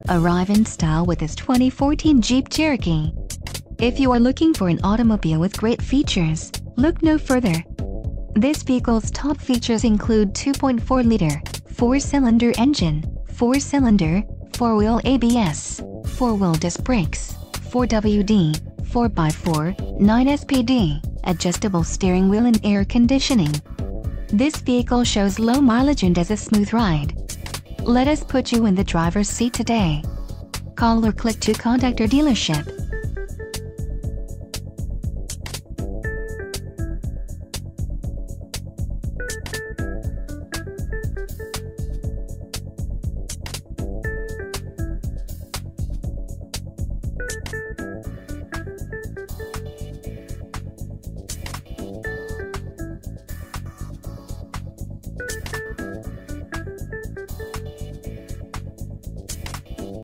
Arrive in style with this 2014 Jeep Cherokee. If you are looking for an automobile with great features, look no further. This vehicle's top features include 2.4-liter, 4-cylinder engine, 4-cylinder, 4-wheel ABS, 4-wheel disc brakes, 4WD, 4x4, 9SPD, adjustable steering wheel and air conditioning. This vehicle shows low mileage and has a smooth ride. Let us put you in the driver's seat today. Call or click to contact our dealership.